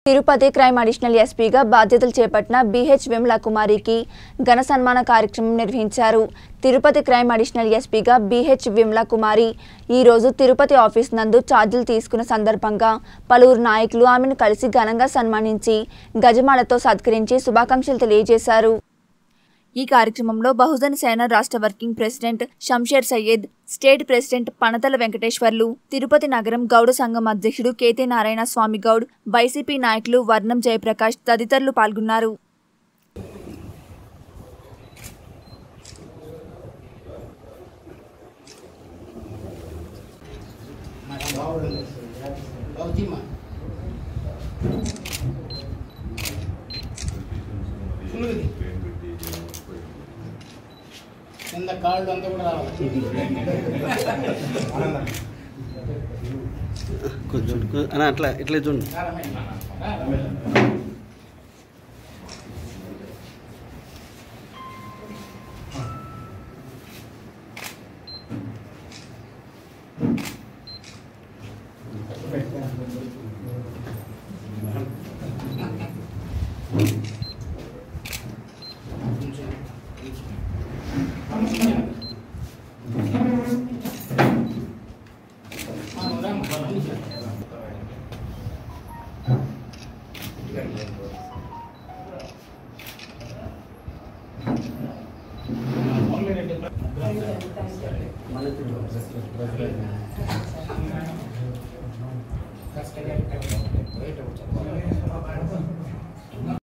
Tirupati crime additional ఎస్పీగా బాధ్యతలు చేపట్టిన బిహెచ్ విమలా కుమారికి ఘన సన్మాన కార్యక్రమం నిర్వహించారు. తిరుపతి క్రైమ్ అడిషనల్ ఎస్పీగా బిహెచ్ విమలా కుమారి ఈ రోజు తిరుపతి ఆఫీస్ నందు ఛార్జీలు తీసుకున్న సందర్భంగా పలువురు నాయకులు ఆమెను కలిసి ఘనంగా సన్మానించి గజమాలతో సత్కరించి శుభాకాంక్షలు తెలియజేశారు. ఈ కార్యక్రమంలో బహుజన్ సేన రాష్ట్ర working president Shamsher Syed, state president Panathala Venkateswarlu, Tirupati నగరం గౌడ సంఘం అధ్యక్షుడు కేతే నారాయణ స్వామి గౌడ్, వైసీపీ నాయకులు వర్ణం జయప్రకాష్ తదితరులు పాల్గొన్నారు. కింద కాళ్ళు అంతా కూడా రావాలి. కొంచెం అట్లా ఇట్లా చూడండి. కష్టంగా